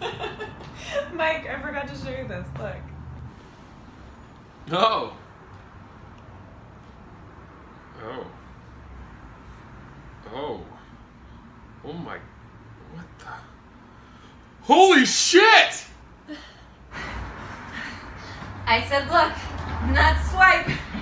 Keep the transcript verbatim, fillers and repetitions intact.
Mike, I forgot to show you this. Look. Oh. Oh. Oh. Oh my. What the? Holy shit! I said, look, not swipe.